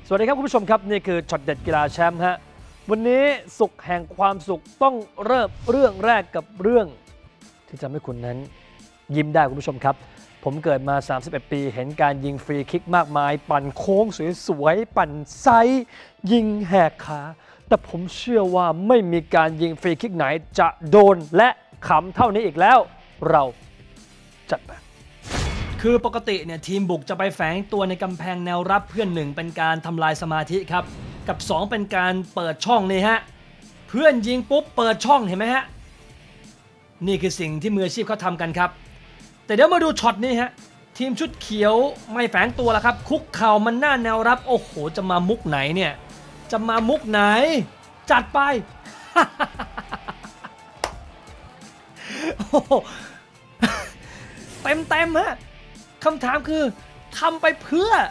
สวัสดีครับคุณผู้ชมครับนี่คือช็อตเด็ดกีฬาแชมป์ฮะวันนี้สุขแห่งความสุขต้องเริ่มเรื่องแรกกับเรื่องที่ทำให้คุณนั้นยิ้มได้คุณผู้ชมครับผมเกิดมา31ปีเห็นการยิงฟรีคิกมากมายปั่นโค้งสวยๆปั่นไซส์ยิงแหกขาแต่ผมเชื่อว่าไม่มีการยิงฟรีคิกไหนจะโดนและขำเท่านี้อีกแล้วเราจัดไปคือปกติเนี่ยทีมบุกจะไปแฝงตัวในกำแพงแนวรับเพื่อนหนึ่งเป็นการทำลายสมาธิครับกับ2เป็นการเปิดช่องนี่ฮะเพื่อนยิงปุ๊บเปิดช่องเห็นไหมฮะนี่คือสิ่งที่มืออาชีพเขาทำกันครับแต่เดี๋ยวมาดูช็อตนี้ฮะทีมชุดเขียวไม่แฝงตัวแล้วครับคุกเข่ามันหน้าแนวรับโอ้โหจะมามุกไหนเนี่ยจะมามุกไหนจัดไป โอ้โหเต็มฮะคำถามคือทำไปเพื่อ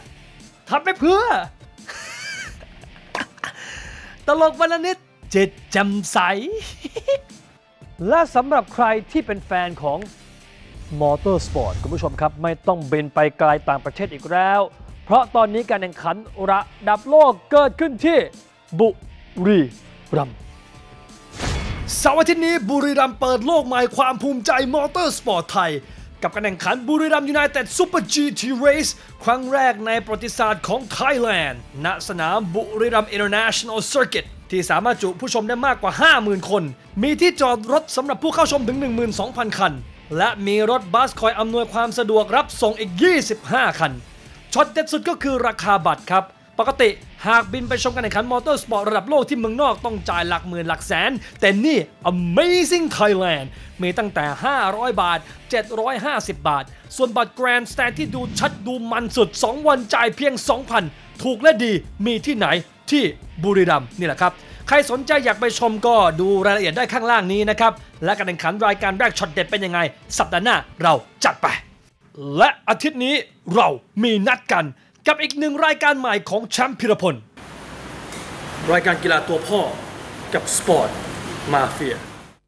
ตลกวันละนิดจิตแจ่มใส และสำหรับใครที่เป็นแฟนของมอเตอร์สปอร์ตคุณผู้ชมครับไม่ต้องบินไปไกลต่างประเทศอีกแล้วเพราะตอนนี้การแข่งขันระดับโลกเกิดขึ้นที่บุรีรัมย์เสาร์อาทิตย์นี้บุรีรัมย์เปิดโลกใหม่ความภูมิใจมอเตอร์สปอร์ตไทยกับการแข่งขันบุรีรัมย์ยูไนเต็ดซูเปอร์ GT Race ครั้งแรกในประวัติศาสตร์ของไทยแลนด์ณสนามบุรีรัมย์ International Circuit ที่สามารถจุผู้ชมได้มากกว่า 50,000 คนมีที่จอดรถสำหรับผู้เข้าชมถึง 12,000 คันและมีรถบัสคอยอำนวยความสะดวกรับส่งอีก 25 คันช็อตเด็ดสุดก็คือราคาบัตรครับปกติหากบินไปชมการแข่งขันมอเตอร์สปอร์ตระดับโลกที่เมืองนอกต้องจ่ายหลักหมื่นหลักแสนแต่นี่ Amazing Thailand มีตั้งแต่500 บาท750 บาทส่วนบัตร Grand Stand ที่ดูชัดดูมันสุด2วันจ่ายเพียง 2,000 ถูกและดีมีที่ไหนที่บุรีรัมย์นี่แหละครับใครสนใจอยากไปชมก็ดูรายละเอียดได้ข้างล่างนี้นะครับและการแข่งขันรายการแรกช็อตเด็ดเป็นยังไงสัปดาห์หน้าเราจัดไปและอาทิตย์นี้เรามีนัดกันกับอีกหนึ่งรายการใหม่ของแชมป์พิรพลรายการกีฬาตัวพ่อกับสปอร์ตมาเฟีย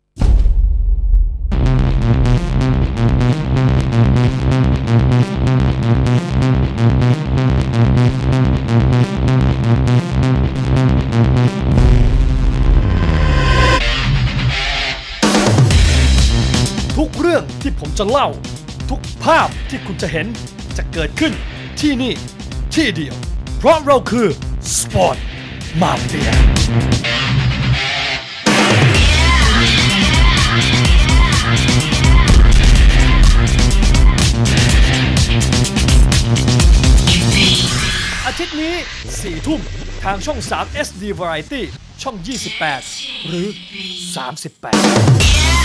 ทุกเรื่องที่ผมจะเล่าทุกภาพที่คุณจะเห็นจะเกิดขึ้นที่นี่ที่เดียวเพราะเราคือสปอร์ตมาเฟียอาทิตย์นี้ 4 ทุ่มทางช่อง 3 SD Variety ช่อง 28 หรือ 38